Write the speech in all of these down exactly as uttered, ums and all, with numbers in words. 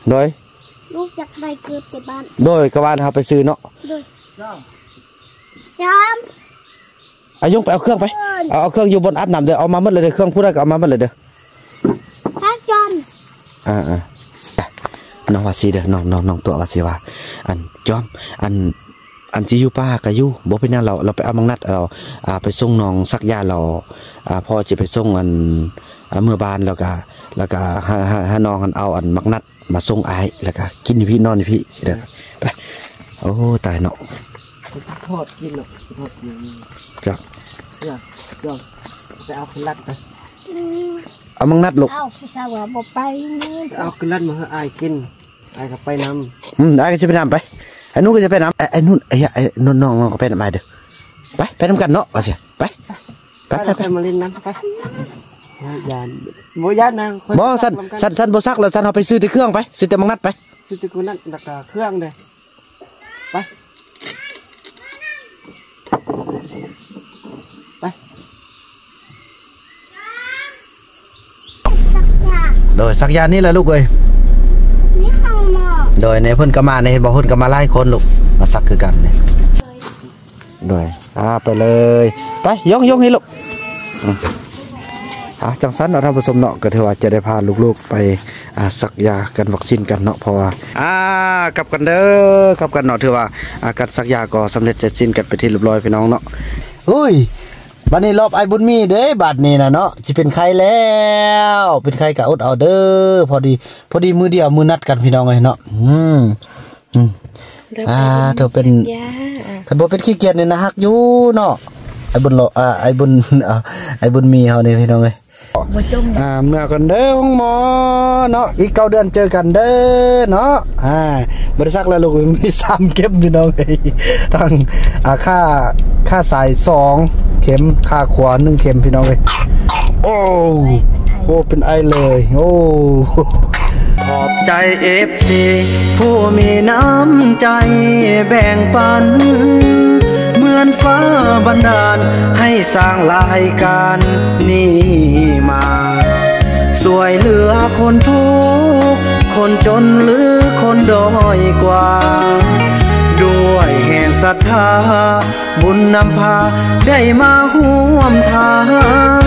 โดยลูกอยากได้เกิดแต่บ้านโดยกบ้านเขาไปซื้อเนาะโดยยอมอายุไปเอาเครื่องไปเอาเอาเครื่องอยู่บนอัดน้ำเด้อเอามาหมดเลยเด้อเครื่องพูดได้ก็เอามาหมดเลยเด้อพักจนอ่าอ่าน้องวาสีเด้อน้องน้องน้องตัววาสีว่าอันจอมอันอันจีอยู่ป้ากะยู่บ่เป็นนั่นเราเราไปเอามังนัดเราอ่าไปส่งน้องสักยาเราอ่าพอจะไปส่งอันเมื่อบานแล้วก็แล้วก็หาหาหาน้องกันเอาอันมักนัดมาส่งไอ้แล้วก็กินอยู่พี่นอนอยู่พี่สิเด้อไปโอ้ตายเนาะทอดกินหรอกทอดกินจ้ะจ้ะจ้ะไปเอาขึ้นลัดไปเอามังนัดลูกเอาผู้สาวบอกไปนี่เอาขึ้นลัดมาให้อายกินอายก็ไปน้ำอืมอายก็จะไปน้ำไปไอ้นู้นก็จะไปน้ำไอ้นู้นไอ้ไอ้น้องน้องก็ไปน้ำไปเด้อไปไปน้ำกันเนาะเอาสิไปไปไปไปมาเล่นน้ำไปยานโบยานนะบ่สันสันสันโบซักแล้วสันเอาไปซื้อที่เครื่องไปซื้อแต่มังนัดไปซื้อที่กูนัดราคาเครื่องเด้ไปไปโดยสักยานี่แหละลูกเอ้ยนี่ข้างนอกโดยในเพิ่นก็มาในเห็นบอกเพิ่นก็มาไล่คนลูกมาสักคือกันเนี่ยโดยอ่าไปเลยไปยกยกให้ลูกอ่ะจังสันเราทำผสมเนาะก็ถือว่าจะได้พาลูกๆไปอ่าสักยากันวัคซีนกันเนาะเพราะว่าอ่ากลับกันเด้อกลับกันเนาะถือว่าอาการสักยาก็สำเร็จเสร็จสิ้นกันไปที่เรียบร้อยพี่น้องเนาะอุ้ยบัดนี้รอบไอ้บุญมีเด้บัดนี้นะเนาะจะเป็นใครแล้วเป็นใครกะอดเอาเด้อพอดีพอดีมือเดียวมือนัดกันพี่น้องเลยเนาะอืมอืมอ่าเธอเป็นถ้าบ่เป็นขี้เกียจนี่นะฮักอยู่เนาะไอ้บุญโลอ่าไอ้บุญอ่าไอ้บุญมีเฮานี่พี่น้องเลยอ่าเมื่อกันเด้อห้องหมอเนาะอีกเก้าเดือนเจอกันเด้อเนาะอ่าบริษัทแล้วลูกมีสามเข็มพี่น้องเลยทั้งอ่าค่าค่าสายสองเข็มค่าขวาหนึ่งเข็มพี่น้องเลยโอ้โหเป็นไอเลยโอ้ขอบใจเอฟซีผู้มีน้ำใจแบ่งปันเหมือนฟ้าบันดาลให้สร้างรายการนี้มาสวยเหลือคนทุกคนจนหรือคนด้อยกว่าด้วยแห่งศรัทธาบุญนำพาได้มาห่วมทาง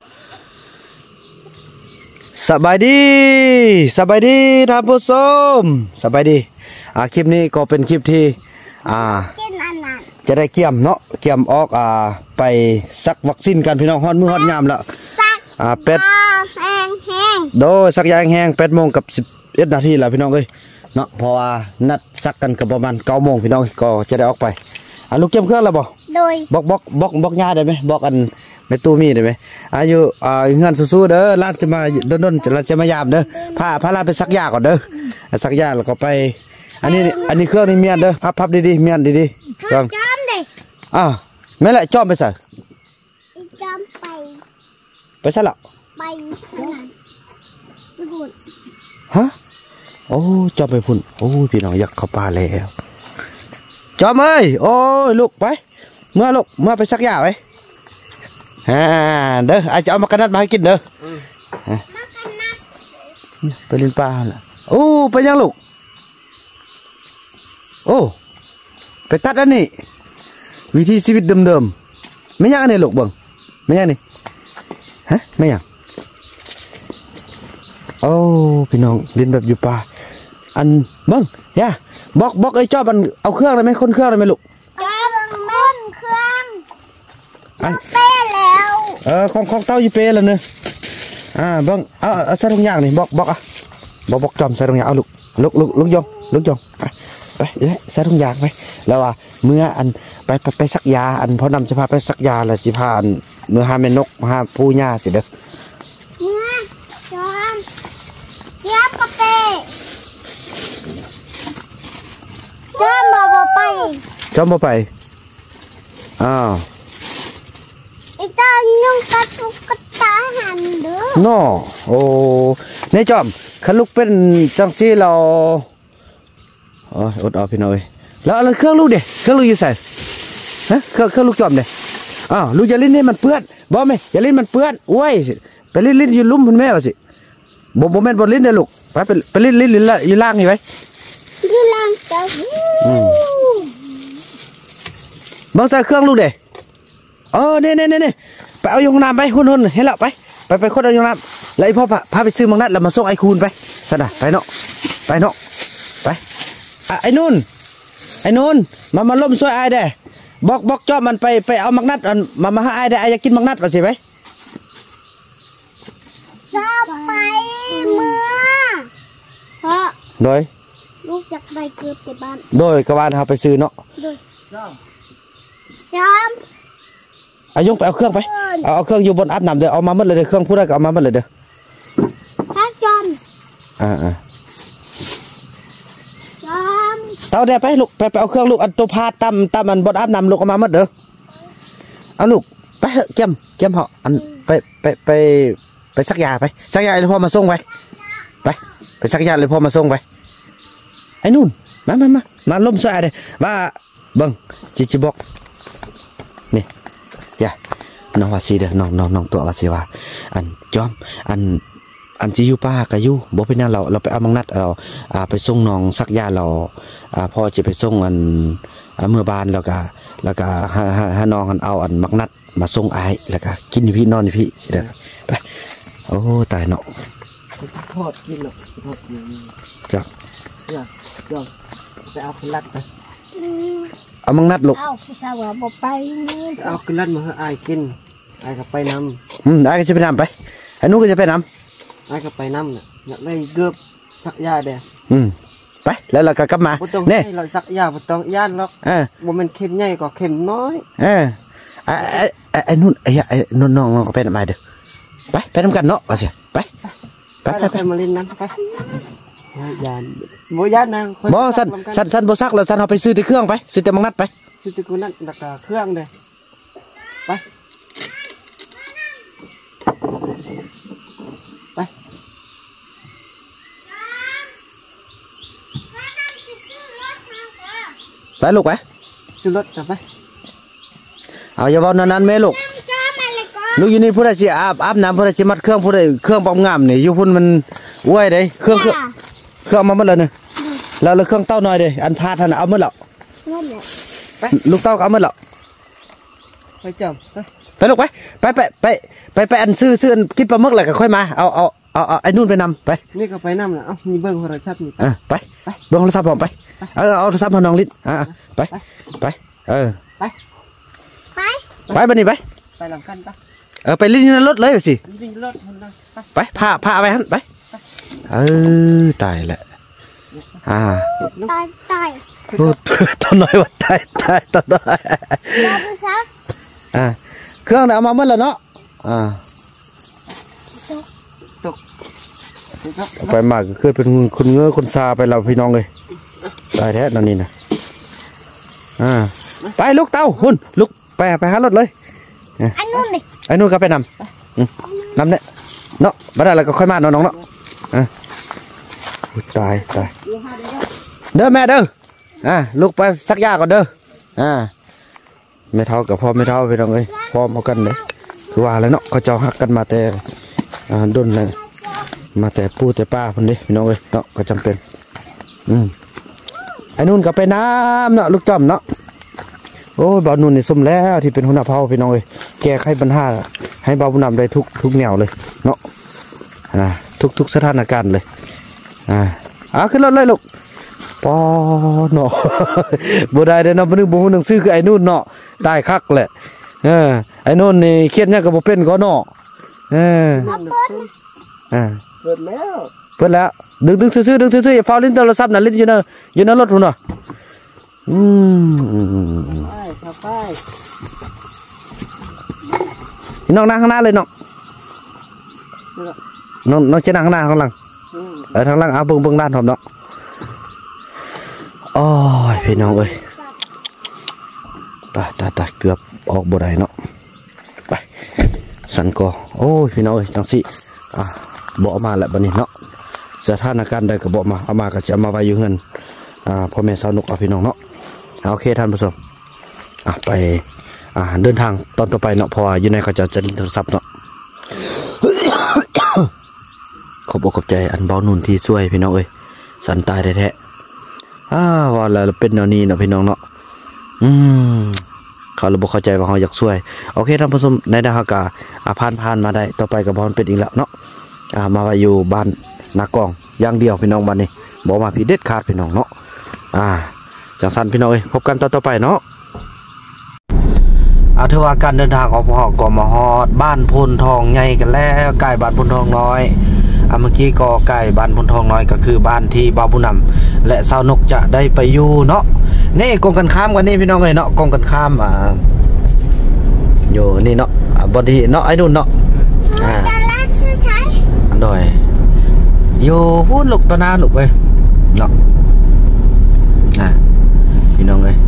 สบายดีสบายดีท่านผู้ชมสบายดีอ่าคลิปนี้ก็เป็นคลิปที่อ่าจะได้เกี่ยมเนาะเกี่ยมออกอ่าไปสักวัคซีนกันพี่น้องฮอดมือฮอดยามละอ่าเป็ดแห้งแห้งโดยสักยางแห้งเป็ดโมงกับสิบเอ็ดนาทีแล้วพี่น้องเอ้ยเนาะเพราะว่านัดสักกันกับประมาณเก้าโมงพี่น้องก็จะได้ออกไปอ่าลูกเกี่ยมเครื่องแล้วบ่โดยบอกบอกบอกบอกญาได้ไหมบอกอันแม่ตู้มีได้ไหมอายุอ่าเงินสู้ๆเด้อร้านจะมาด้นๆจะจะมายามเด้อพาพาร้านไปสักยาก่อนเด้อสักยาแล้วก็ไปอันนี้อันนี้เครื่องนี่เมียนเด้อพับพับดีๆเมียนดีๆจอมดิอ่าไม่ละจอมไปใส่จอมไปไปใส่ละไปไปพุ่นฮะโอ้จอมไปพุ่นโอ้พี่น้องอยากเข้าป่าแล้วจอมเอ้ยโอ้ยลูกไปเมื่อลูกเมื่อไปสักยาไปฮ่าเด้ออาจจะเอามากระนัดมาให้กินเด้อไปเล่นปลาล่ะโอ้ไปยังลูกโอ้ไปตัดอันนี้วิธีชีวิตเดิมๆไม่ยากอันนี้ลูกบังไม่ยากนี่ฮะไม่ยากโอ้พี่น้องเล่นแบบอยู่ป่าอันบังย่าบอกบอกไอ้จอบมันเอาเครื่องได้ไหมคนเครื่องได้ไหมลูกจอบมันเล่นเครื่องเป้แล้วเออของของเต้าอยู่เป้แล้วเนอะอ่าบังเอาเอาใส่ถุงยางนี่บอกบอกอ่ะบอกบอกจอมใส่ถุงยางเอาลูกลูกลูกลูกยงลูกยงไปไปเลยใส่ถุงยางไปแล้วอ่ะเมื่ออันไปไปไปสักยาอันพอนำจะพาไปสักยาเลยสิพาอันเมื่อหาเมนกหาปูหญ้าสิเด้อเมื่อจอมเย็บกระเป้จอมบ่ไปจอมบ่ไปอ้าวอีตายุ่งกัดตุ๊กตาหันเด้อน้อโอ้ในจอมขันลูกเป็นจังซี่เราอ๋ออดเอาพี่น้อยแล้วอะไรเครื่องลูกเด็กเครื่องลูกอยู่ใส่ฮะเครื่องเครื่องลูกจอมเด็กอ้าวลูกอย่าเล่นนี่มันเปื้อนบอกไหมอย่าเล่นมันเปื้อนโอ้ยไปเล่นเล่นยืนลุ่มคุณแม่สิบ่บ่แม่นบ่ลิ้นเด้อลูกไปไปไปลิ้นลิ้นลิ้นละอยู่ล่างนี่ไว้ดูล่างเจ้าอืมเบิ่งใส่เครื่องลูกเด้เออเน่ๆๆไปเอาอยู่ห้องน้ำไปหุ่นๆให้แล้วไปไปไปคนเอาอยู่ห้องน้ำแล้วไอ้พ่อพาไปซื้อมังนัดแล้วมาส่งไอ้คูณไปซั่นน่ะไปเนาะไปเนาะไปอ่ะไอ้นุ่นไอ้นุ่นมามาล้มช่วยไอ้เด้บอกบอกจอมมันไปไปเอามังนัดอันมามาหาไอ้ได้ไอ้อยากกินมังนัดว่าสิไปจะไปเมื่อเพราะโดยลูกอยากไปเกือบที่บ้านโดยกระบาลเขาไปซื้อเนาะด้วยจอมอายุงไปเอาเครื่องไปเอาเอาเครื่องอยู่บนอาบน้ำเด้อเอามาหมดเลยเด้อเครื่องพูดได้ก็เอามาหมดเลยเด้อพระจอมอ่าอ่าจอมเต้าเด้ไปลูกไปไปเอาเครื่องลูกอันตัวพาตั้มตั้มอันบนอาบน้ำลูกเอามาหมดเด้อเอาลูกไปเถอะเกี่ยมเกี่ยมเหาะอันไปไปไปไปซักยาไปซักยาเลยพ่อมาส่งไปไปไปซักยาเลยพ่อมาส่งไปไอ้นู่นมามามามาล้มช่วยอะไรว่าเบิ้งจิจิบอกนี่อย่าน้องว่าสีเด้อน้องน้องน้องตัวว่าสีว่าอันจอมอันอันจิอยู่ป้าก็อยู่บ่เป็นหยังเราเราไปเอามังนัดเราอ่าไปส่งน้องซักยาเราอ่าพ่อจะไปส่งอันอ่าเมื่อบานแล้วก็แล้วก็หาหาหาน้องอันเอาอันมักนัดมาส่งอ้ายแล้วก็กินอยู่พี่นอนอยู่พี่สิเด้อไปโอ้ตายเนาะทอดกินหรอกทอดกินจ้ะเนี่ยจอมไปเอาขึ้นลัดไปเอามังนัดลูกเอาผู้สาวบอกไปนี่เอาขึ้นลัดมาให้อายกินอายก็ไปนอืมอ้ายก็จะไปนำไปไอ้นู้นก็จะไปนำำอายก็ไปนำน่ะอยากได้เกือบสักยาเด้ออืมไปแล้วเราก็กลับมาบ่ต้องเนี่ยให้เราสักยาบ่ต้องย่านหรอกเออบ่แม่นเข็มใหญ่ก็เข็มน้อยเออไอ้ไอ้ไอ้ไอ้นุ่นไอ้ไอ้นุ่นน้องน้องก็ไปนำมาเด้อไปไปนำกันเนาะว่าสิไปไปไปไปไปไปมาเล่นน้ำไปยานบ่ย่านนะค่อยบ่สันสันสันบ่ซักแล้วสันเอาไปซื้อที่เครื่องไปซื้อแต่มังนัดไปสิตะกูนั่นแล้วก็เครื่องเด้อไปไปไปลูกไปซื้อรถกลับไปเอาอย่าเว้านานๆแม่ลูกจอมอะไรก่อนลูกอยู่นี่ผู้ใดสิอาบอาบน้ำผู้ใดสิมัดเครื่องผู้ใดเครื่องปอมงามนี่อยู่พุ่นมันอ้วยเด้เครื่องเครื่องเครื่องมาหมดแล้วนี่แล้วแล้วเครื่องเต้าน้อยเด้อันพาท่านเอาหมดแล้วนั่นแหละลูกเต้าก็เอาหมดแล้วไปจอมไปไปลูกไปไปไปไปไปไปอันซื้อซื้ออันกินปลาหมึกแล้วก็ค่อยมาเอาเอาเอาเอาไอ้นู่นไปนำไปนี่ก็ไปน้ำนะเอ้ามีเบิ้งโทรศัพท์นี่ไปเออไปเบิ่งโทรศัพท์ผมไปเออเอาโทรศัพท์มาน้องลิ้นอ่าไปไปเออไปไปไปบัดนี้ไปไปลำกันไปเออไปลิ้นในรถเลยสิวิ่งรถมันนะไปไปพาพาไปหันไปเออตายแล้วอ่าตายตายโอ้ตอนน้อยว่าตายตายตอนน้อยรอผู้สาวอ่าเครื่องน่ะเอามาหมดแล้วเนาะอ่าตกครับไปมากก็คือเป็นคนเงื้อคนซาไปเราพี่น้องเลยตายแท้นั่นนี่นะอ่าไปลูกเต้าหุ่นลูกไปไปหารถเลยอันนู้นดิไอ้นู่นก็ไปนำอืมนำเนี่ยเนาะบัดนั้นเราก็ค่อยมาเนาะน้องเนาะอ่ะอุ๊ยตายตายเด้อแม่เด้ออ่าลูกไปซักยาก่อนเด้ออ่าไม่เท่ากับพ่อไม่เท่าพี่น้องเอ้ยพ่อมากันเลยคือว่าแล้วเนาะเขาเจ้าฮักกันมาแต่อ่าดุนเลยมาแต่ปู่แต่ป้าคนนี้พี่น้องเอ้ยเนาะก็จำเป็นอืมไอ้นู่นก็ไปน้ำเนาะลูกจอมเนาะโอ้ยบ่าวนุ่นนี่สมแล้วที่เป็นหัวหน้าเผ่าพี่น้องเอ้ยแก้ไขปัญหาให้บ่าวผู้นำได้ทุกทุกแนวเลยเนาะอ่าทุกทุกสถานการณ์เลยอ่าเอาขึ้นรถเลยลูกปอเนาะ บ่ได้เด้อเนาะบ่นึกบ่ฮู้หนังสือคือไอ้นู่นเนาะตายคักแหละเออไอ้นู่นนี่เครียดหยังก็บ่เป็นก็เนาะเอออ่าเปิดแล้วเปิดแล้วดึงดึงซื่อๆดึงซื่อๆอย่าฟ้าวลิ้นโทรศัพท์น่ะลิ้นอยู่ในอยู่ในรถพุ่นเนาะอืมไปครับไปน้องนั่งข้างหน้าเลยน้องน้องน้องจะนั่งข้างหน้าข้างหลังเออข้างหลังเอาเบิ่งเบิ่งด้านผมเนาะโอ้ยพี่น้องเอ้ยตายตายตายเกือบออกบ่ได้เนาะไปสันกอโอ้ยพี่น้องเอ้ยจังสิอ่ะบ่เอามาแล้วบัดนี้เนาะสถานการณ์ใดก็บ่มาเอามาก็จะเอามาไว้อยู่เฮือนอ่าพ่อแม่สาวนุกเอาพี่น้องเนาะโอเคท่านผู้ชมอ่ะไปอ่าเดินทางตอนต่อไปเนาะเพราะว่าอยู่ในเขาจะจะลิ้นโทรศัพท์เนาะ ขขอบอกขอบใจอันเบาหนุนที่ช่วยพี่น้องเอ้ยสันตายแท้ๆอ้าว่าแล้วเป็นแนวนี้เนาะพี่น้องเนาะอืมเขาเราบอกเข้าใจว่าเขาอยากช่วยโอเคท่านผู้ชมในดาฮากาอาผ่านผ่านมาได้ต่อไปกับบอลเป็นอีกแล้วเนาะอ่ามาไว้อยู่บ้านนากองอย่างเดียวพี่น้องบ้านนี้บอกมาพี่เด็ดขาดพี่น้องเนาะอ่าจังสันพี่น้องเอ้ยพบกันต่อต่อไปเนาะเอาถือว่าการเดินทางของพ่อก็มาฮอดบ้านพลทองใหญ่กันแล้วใกล้บ้านพลทองน้อยอ่าเมื่อกี้ก็ใกล้บ้านพลทองน้อยก็คือบ้านที่บ่าวบุญนำและสาวนกจะได้ไปอยู่เนาะนี่กงกันข้ามกันนี่พี่น้องเอ้ยเนาะกงกันข้ามอ่าอยู่นี่เนาะบอดีเนาะไอ้นู่นเนาะอ่าโดยอยู่พูดลูกตะนาลูกเว้ยเนาะอ่าพี่น้องเอ้ย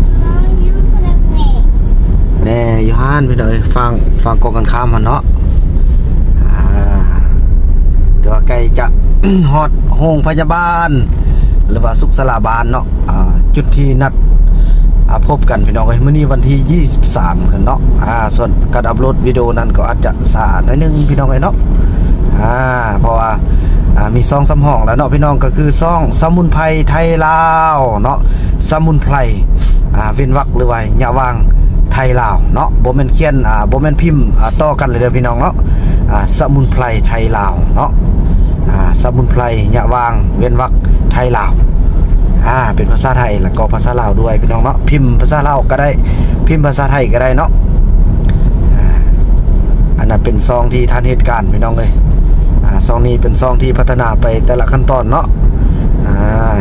แน่อยู่ห้านพี่น้องเอ้ยฟังฟังกงกันข้ามมันเนาะอ่าตัวใกล้จะ ฮอดโรงพยาบาลหรือว่าสุขศาลาบาลเนาะอ่าจุดที่นัดพบกันพี่น้องเอ้ยมื้อนี้วันที่ยี่สิบสามกันเนาะอ่าส่วนการอัปโหลดวิดีโอนั้นก็อาจจะสาหน่อยนึงพี่น้องเอ้ยเนาะอ่าเพราะว่าอ่ามีซองสำห้องแล้วเนาะพี่น้องก็คือซองสมุนไพรไทยลาวเนาะสมุนไพรอ่าเว้นวรรคหรือว่าอย่าวางไทยลาวเนาะบ่แม่นเขียนอ่าบ่แม่นพิมพ์อ่าต่อกันเลยเด้อพี่น้องเนาะอ่าสมุนไพรไทยลาวเนาะอ่าสมุนไพรอย่าวางเว้นวรรคไทยลาวอ่าเป็นภาษาไทยแล้วก็ภาษาลาวด้วยพี่น้องเนาะพิมพ์ภาษาลาวก็ได้พิมพ์ภาษาไทยก็ได้เนาะอ่าอันนั้นเป็นซองที่ทันเหตุการณ์พี่น้องเอ้ยอ่าซองนี้เป็นซองที่พัฒนาไปแต่ละขั้นตอนเนาะอ่า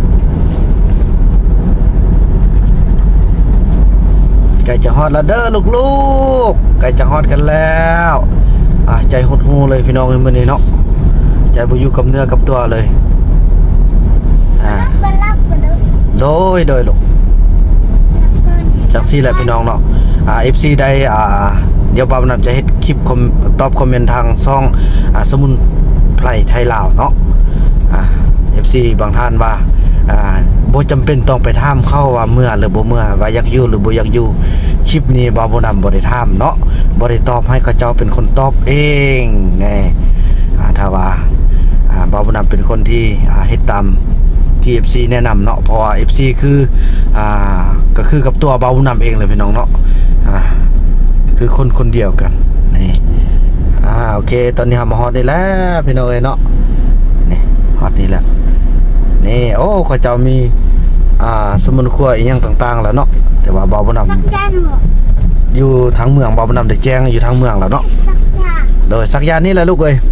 ใกล้จะฮอดแล้วเด้อลูกๆใกล้จะฮอดกันแล้วอ่าใจหดหูเลยพี่น้องเอ้ยมื้อนี้เนาะใจบ่อยู่กับเนื้อกับตัวเลยอ่าโดยโดยลูกจังซี่แหละพี่น้องเนาะอ่า เอฟ ซี ได้อ่าเดี๋ยวบ่าวนำจะเฮ็ดคลิปคอมตอบคอมเมนต์ทางช่องอ่าสมุนไพรไทยลาวเนาะอ่า เอฟ ซี บางท่านว่าอ่าบ่จำเป็นต้องไปถามเข้าว่าเมื่อหรือบ่เมื่อว่าอยากอยู่หรือบ่อยากอยู่คลิปนี้บ่าวบ่นำบ่ได้ถามเนาะบ่ได้ตอบให้เขาเจ้าเป็นคนตอบเองไงอ่าถ้าว่าอ่าบ่าวบ่นำเป็นคนที่อ่าเฮ็ดตามที่ เอฟ ซี แนะนำเนาะเพราะว่า เอฟ ซี คืออ่าก็คือกับตัวบ่าวนำเองเลยพี่น้องเนาะอ่าคือคนคนเดียวกันนี่อ่าโอเคตอนนี้เรามาฮอดนี่แล้วพี่น้องเอ้ยเนาะนี่ฮอดนี่แหละนี่โอ้เขาเจ้ามีอ่าสมุนครัวอีหยังต่างๆแล้วเนาะแต่ว่าบ่าวนำอยู่ทางเมืองบ่าวนำได้แจ้งอยู่ทางเมืองแล้วเนาะโดยสักยานี่แหละลูกเอ้ย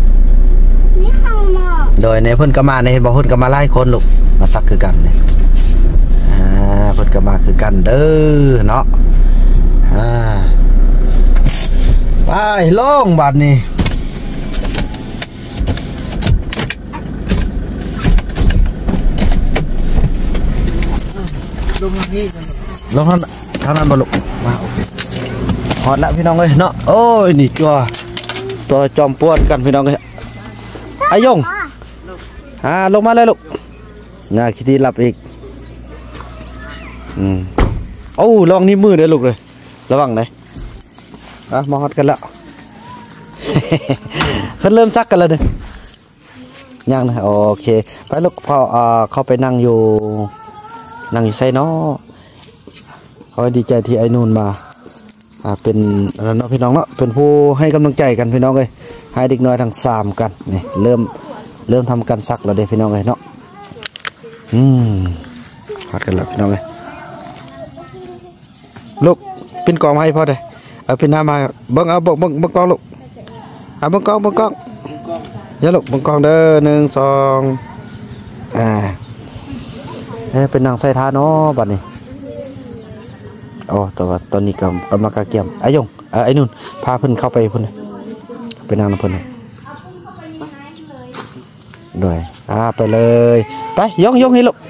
โดยในเพิ่นก็มาในเห็นบ่เพิ่นก็มาหลายคนลูกมาซักคือกันเนี่ยอ่าเพิ่นก็มาคือกันเด้อเนาะอ่าไปลงบัดนี้ลงทางนี้ลงทางทางนั้นบ่ลูกมาโอเคฮอดแล้วพี่น้องเอ้ยเนาะโอ้ยนี่ตัวตัวจอมป่วนกันพี่น้องเอ้ยอายงอ่าลงมาเลยลูกน่าคิดที่หลับอีกอืมโอ้ลองนิ้วมือเด้อลูกเลยระวังเลยอ่ะมาฮอดกันแล้ว เพิ่นเริ่มซักกันแล้วเด้อยังนะโอเคไปลูกพออ่าเข้าไปนั่งอยู่นั่งอยู่ไซน้อเขาดีใจที่ไอ้นูนมาอ่าเป็นเนาะพี่น้องเนาะเป็นผู้ให้กำลังใจกันพี่น้องเลยให้เด็กน้อยทั้งสามกันนี่เริ่มเริ่มทำการซักแล้วเด้พี่น้องเลยเนาะอืมฮอดกันแล้วพี่น้องเลยลูกเป็นกองมาให้พ่อเด้เอาเป็นน้ำมาเบิ้งเอาเบิ้งเบิ้งเบิ้งกองลูกเอาเบิ้งกองเบิ้งกองเยอะลูกเบิ้งกองเด้อหนึ่งสองอ่าเฮ้เป็นนางไซท้าเนาะบัดนี้โอ้แต่ว่าตอนนี้กำกำลังกะเกียมไอ้ยงเออไอ้นุ่นพาเพิ่นเข้าไปเพิ่นไปนางน้ำเพิ่นด้วยอ่าไปเลยไปยงยงให้ลูก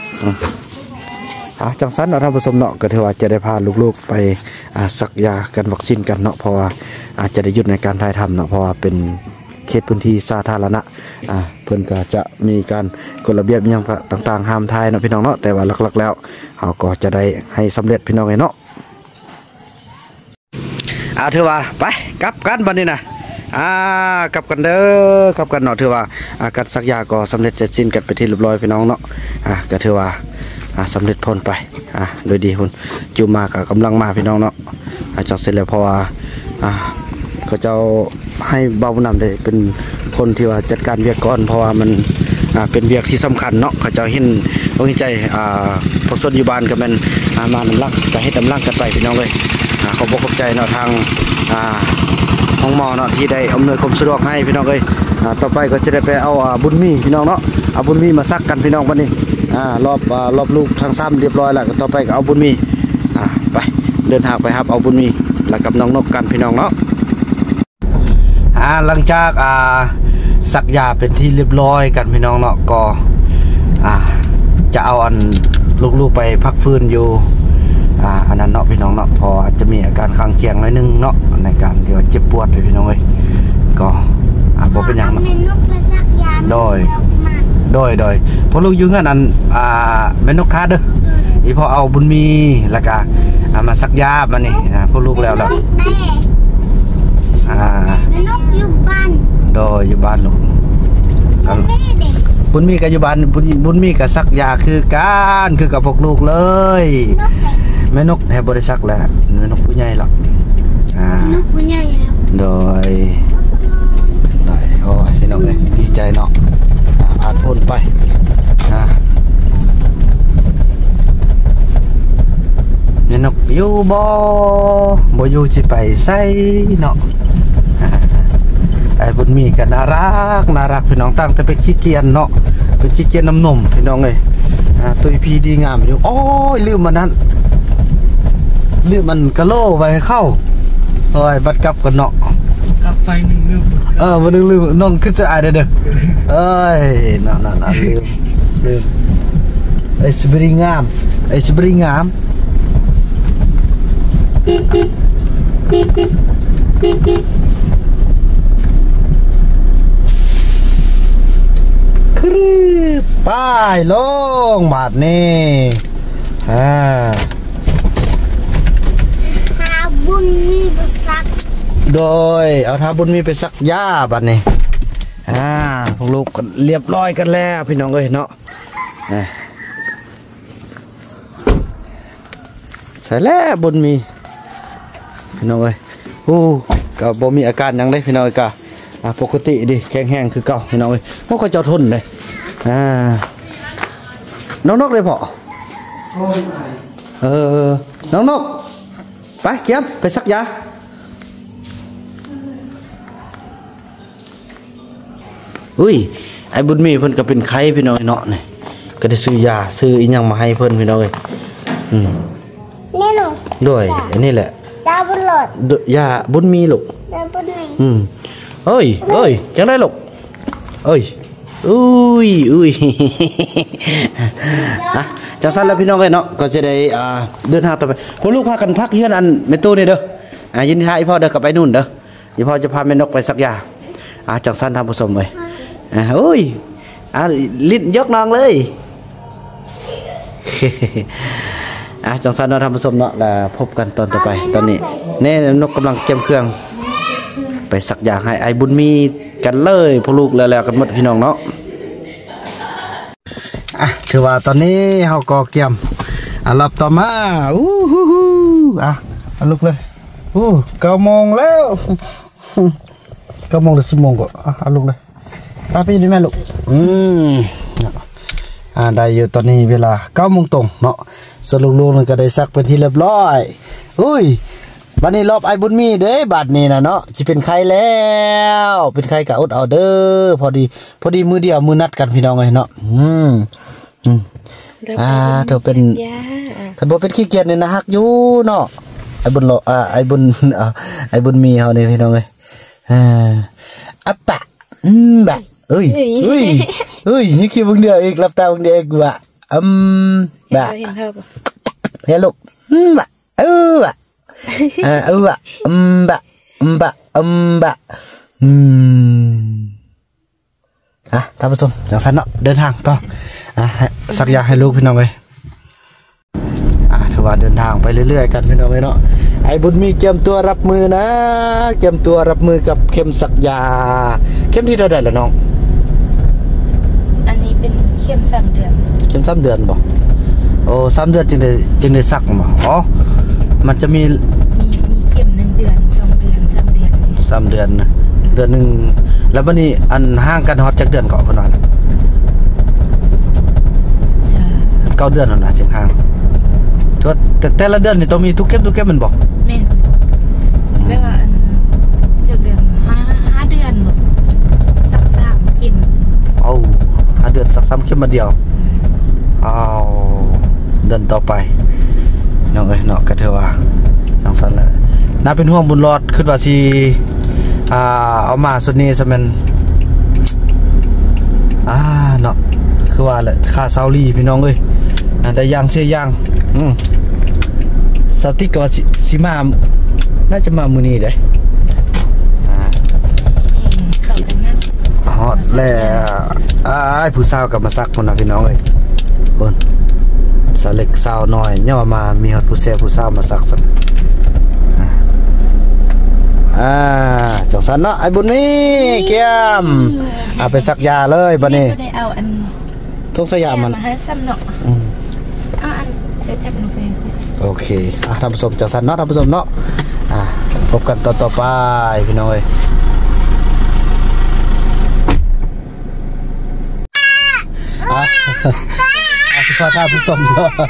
อ่าจังสันเราทำผสมเนาะก็ถือว่าจะได้พาลูกๆไปอ่าสักยากันวัคซีนกันเนาะเพราะว่าอาจจะได้หยุดในการถ่ายทำเนาะเพราะว่าเป็นเขตพื้นที่สาธารณะอ่าเพิ่นก็จะมีการกฎระเบียบอย่างต่างๆห้ามถ่ายเนาะพี่น้องเนาะแต่ว่าหลักๆแล้วเขาก็จะได้ให้สำเร็จพี่น้องเนาะเอาถือว่าไปกลับกันบัดนี้นะอ่ากลับกันเด้อกลับกันเนาะถือว่าอ่าการสักยาก็สำเร็จเสร็จสิ้นกันไปที่เรียบร้อยพี่น้องเนาะอ่าก็ถือว่าอ่าสำเร็จพ้นไปอ่าโดยดีคุณจูมากับกำลังมาพี่น้องเนาะอ่าจอกเสร็จแล้วเพราะว่าอ่าก็เจ้าให้เบาบุญนำได้เป็นคนที่ว่าจัดการเวียกก่อนเพราะว่ามันอ่าเป็นเวียกที่สำคัญเนาะเขาเจ้าเห็นอกเห็นใจอ่าพวกชนอยู่บ้านก็แม่นอ่ามานำลังก็ให้นำลังกันไปพี่น้องเลยอ่าขอบอกขอบใจเนาะทางอ่าห้องหมอเนาะที่ได้อำนวยความสะดวกให้พี่น้องเลยอ่าต่อไปก็จะได้ไปเอาอ่าบุญมีพี่น้องเนาะเอาบุญมีมาซักกันพี่น้องวันนี้อ่ารอบอ่ารอบลูกทางซ้ำเรียบร้อยแล้วต่อไปก็เอาบุญมีอ่าไปเดินทางไปครับเอาบุญมีแล้วกับน้องนกกันพี่น้องเนาะอ่าหลังจากอ่าสักยาเป็นที่เรียบร้อยกันพี่น้องเนาะก็อ่าจะเอาอันลูกๆไปพักฟื้นอยู่อ่าอันนั้นเนาะพี่น้องเนาะพออาจจะมีอาการข้างเคียงหน่อยนึงเนาะในการที่ว่าเจ็บปวดเลยพี่น้องเอ้ยก็อ่าบ่เป็นหยังเนาะโดยโดยโดยพอลูกอยู่เฮือนอันอ่าแม่นกทาเด้ออีพอเอาบุญมีแล้วก็อ่ามาสักยามานี่อ่าพอลูกแล้วแล้วอ่าแม่นกอยู่บ้านโดยอยู่บ้านลูกบุญมีกับอยู่บ้านบุญบุญมีกับสักยาคือการคือกับพวกลูกเลยแม่นกแทบบริษักแล้วแม่นกผู้ใหญ่หรอกอ่านกผู้ใหญ่แล้วโดยโดยโอ้ยพี่น้องเลยดีใจเนาะผ่านพ้นไปอ่าแม่นกอยู่บ่บ่อยู่สิไปใส่เนาะไอ้บุญมีกันน่ารักน่ารักพี่น้องตั้งแต่เป็นขี้เกียจเนาะเป็นขี้เกียจน้ำนมพี่น้องเลยอ่าตัวพีดีงามอยู่โอ้ยลืมมันนั้นลืมมันกะโล่ไว้เข้าโอ้ยบัดกลับกันเนาะกลับไปหนึ่งลืมเออมันลืมลืมน้องขึ้นจะอายเด้อเอ้ยน่าน่าน่าลืมลืมไอ้สบริงามไอ้สบริงามครึบป้ายลงบาดนี่อ่าหาบุญมีไปซักโดยเอาท้าบุญมีไปซักหญ้าบาดนี่อ่าพวกลูกเรียบร้อยกันแล้วพี่น้องเอ้ยเนาะใส่แล้วบุญมีพี่น้องเอ้ยโอ้ก็บ่มีอาการยังได้พี่น้องเอ้ยกะปกติดิแข็งแห้งคือเก่าพี่น้องเอ้ยพวกเขาเจ้าทนเลยอ่าน้องนกเลยพ่อเออน้องนกไปเก็บไปซักยาอุ้ยไอ้บุญมีเพิ่นก็เป็นไข้พี่น้องเนาะนี่ก็ได้ซื้อยาซื้ออีหยังมาให้เพิ่นพี่น้องเอ้ยอืมนี่หนูด้วยอันนี้แหละยาบุญหลอดยาบุญมีลูกยาบุญมีอืมเอ้ยเอ้ยจังได้ลูกเอ้ยอุ้ยอุ้ยอ่ะจังสั้นแล้วพี่น้องเอ้ยเนาะก็จะได้อ่าเดินทางต่อไปพวกลูกพากันพักเฮือนอันแม่ตู้นี่เด้ออ่ายินดีท้ายพ่อเด้อกลับไปนู่นเด้ออีพ่อจะพาแม่นกไปสักยาอ่าจังสั้นทำผสมเลยอ่าโอ้ยอ่าลิ้นยกน้องเลยอ่ะจังสั้นเราทำผสมเนาะแล้วพบกันตอนต่อไปตอนนี้แน่นกกำลังเก็บเครื่องไปสักอย่างให้ไอ้บุญมีกันเลยพวกลูกแล้วกันหมดพี่น้องเนาะอ่ะถือว่าตอนนี้เขาก็เกี่ยมอ่ะรับต่อมาอู้หูหูอ่ะเอาลูกเลยอู้เก้าโมงแล้วเก้าโมงหรือสิบโมงก็อ่ะเอาลูกเลยป้าพี่ดูแม่ลูกอืมอ่าได้อยู่ตอนนี้เวลาเก้าโมงตรงเนาะสรุปลูกๆก็ได้ซักเป็นที่เรียบร้อยอุ้ยบัดนี้รอบไอ้บุญมีเด้บัดนี้นะเนาะจะเป็นใครแล้วเป็นใครกะอดเอาเด้อพอดีพอดีมือเดียวมือนัดกันพี่น้องเลยเนาะอืมอืมอ่าเธอเป็นถ้าบ่เป็นขี้เกียจเนี่ยนะฮักอยู่เนาะไอ้บุญโลอ่าไอ้บุญอ่าไอ้บุญมีเฮานี่พี่น้องเลยอ่าอัปปะอืมบะเอ้ยเอ้ยเอ้ยนี่คือบึงเดียวอีกรับตาบึงเดียวอีกว่ะอืมบะเฮ้ยลูกอืมบะเออบะอ่าเออบะอืมบะอืมบะอืมบะอืมอ่ะท่านผู้ชมจังสันเนาะเดินทางต่ออ่ะสักอย่างให้ลูกพี่น้องเลยอ่ะถือว่าว่าเดินทางไปเรื่อยๆกันพี่น้องเนาะไอ้บุญมีเตรียมตัวรับมือนะเตรียมตัวรับมือกับเข็มสักยาเข็มที่เท่าไหร่ล่ะน้องอันนี้เป็นเข็มสามเดือนเข็มสามเดือนบ่โอ้สามเดือนจึงได้จึงได้สักบ่อ๋อมันจะมีมีมีเข็มหนึ่งเดือนสองเดือนสามเดือนสามเดือนนะเดือนหนึ่งแล้ววันนี้อันห่างกันฮอตจากเดือนเก่อนพนอนใช่เก้าเดือนแล้วนะเสียงห่างทั่วแต่แต่ละเดือนนี่ต้องมีทุกเข้มทุกเข้มมันบอกแม่แม่ว่าอันจากเดือนห้าห้าเดือนหมดสักสามเข็มเอาห้าเดือนสักสามเข้มมาเดียวเอาเดือนต่อไปน้องเอ้ยเนาะก็เถอะว่าสังสรรค์แล้วน่าเป็นห่วงบุญรอดคิดว่าสิอ่าเอามาสุดนี้ซะแม่นอ่าเนาะคือว่าแหละค่าซาวลีพี่น้องเอ้ยได้ย่างเสียย่างอืมสติกว่าสิมาน่าจะมามื้อนี้เด้อ่าเข้ากันนั่นฮอดแล้วอ้ายผู้สาวกลับมาซักคนน่ะพี่น้องเอ้ยเบิ่นสาวเล็กสาวน้อยย่อมามีฮอดผู้แซ่ผู้สาวมาซักซั่นอ่าจังสันเนาะไอ้บุญมีเกียมเอาไปซักยาเลยบัดนี้ได้เอาอันทุกสยามมันมาให้ซ้ำเนาะอืมอ่าอันจะจับลงไปโอเคอ่ะท่านผู้ชมจังสันเนาะท่านผู้ชมเนาะอ่าพบกันต่อต่อไปพี่น้องเอ้ยอ่ะอ่ะสุภาพท่านผู้ชมเนาะ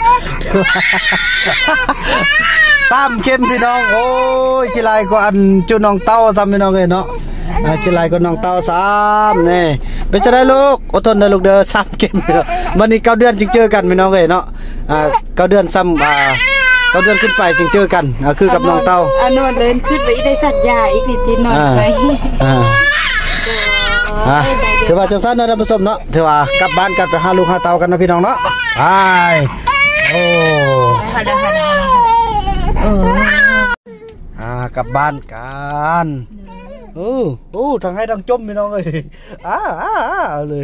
สามเข้มพี่น้องโอ้ยกีฬาก็อันจุน้องเต้าซ้ำพี่น้องเลยเนาะกีฬาก็น้องเต้าซ้ำนี่เป็นจะได้ลูกอดทนได้ลูกเด้อสามเข้มวันนี้เก้าเดือนจึงเจอกันพี่น้องเลยเนาะอ่าเก้าเดือนซ้ำอ่าเก้าเดือนขึ้นไปจึงเจอกันอ่าคือกับน้องเต้าอันนวลเดินขึ้นไปได้สัตว์ใหญ่อีกนิดนิดหน่อยไปอ่าอ่าถือว่าจังสั้นนะท่านผู้ชมเนาะถือว่ากลับบ้านกันไปหาลูกหาเต้ากันนะพี่น้องเนาะไปโอ้อ่ากลับบ้านกันโอ้โอ้ทางให้ทางจมพี่น้องเลยอ้าอ้าเอาเลย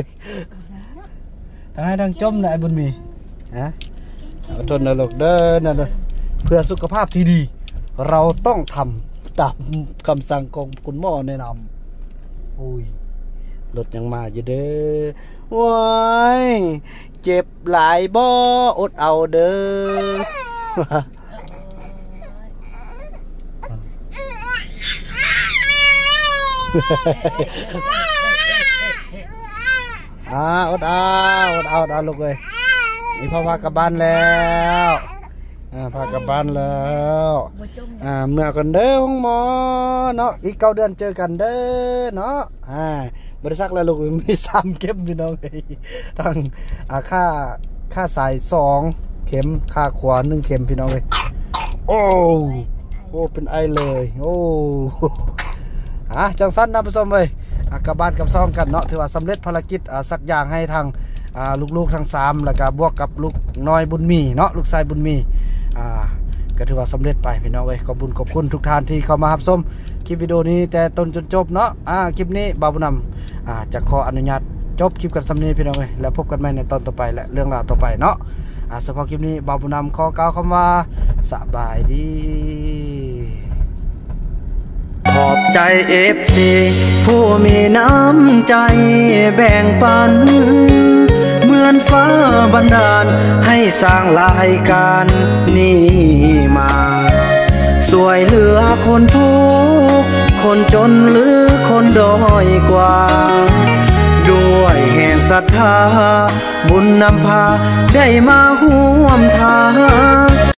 ทางให้ทางจมนะไอ้บุญมีฮะอดทนนะลูกเด้อนะเพื่อสุขภาพที่ดีเราต้องทำตามคำสั่งของคุณหมอแนะนำโอ้ยรถยังมาอยู่เด้อว้ายเจ็บหลายบ่อดเอาเด้ออ่าอดเอาอดเอาอดเอาลูกเลยนี่พ่อพากลับบ้านแล้วอ่าพากลับบ้านแล้วอ่าเมื่อกันเด้อห้องหมอเนาะอีกเก้าเดือนเจอกันเด้อเนาะอ่าบริษัทแล้วลูกมีสามเข็มพี่น้องเลยทั้งอ่าค่าค่าสายสองเข็มค่าขวาหนึ่งเข็มพี่น้องเลยโอ้โอ้เป็นไอเลยโอ้อ่ะจังสั้นนะผู้ชมเลยกลับบ้านกับซ่องกันเนาะถือว่าสำเร็จภารกิจสักอย่างให้ทางลูกๆทั้งสามแล้วก็บวกกับลูกน้อยบุญมีเนาะลูกชายบุญมีอ่าก็ถือว่าสำเร็จไปพี่น้องเอ้ยขอบคุณขอบคุณทุกท่านที่เข้ามารับชมคลิปวิดีโอนี้แต่ต้นจนจบเนาะอ่าคลิปนี้บ่าวบุญนำอ่าจะขออนุญาตจบคลิปกันสำเนียงพี่น้องเอ้ยแล้วพบกันใหม่ในตอนต่อไปและเรื่องราวต่อไปเนาะอ่าเฉพาะคลิปนี้บ่าวบุญนำขอกล่าวคำว่าสบายดีขอบใจ เอฟ ซี ผู้มีน้ำใจแบ่งปันเหมือนฟ้าบันดาลให้สร้างรายการนี้มาสวยเหลือคนทุกข์คนจนหรือคนด้อยกว่าด้วยแห่งศรัทธาบุญนำพาได้มาห่วมทาง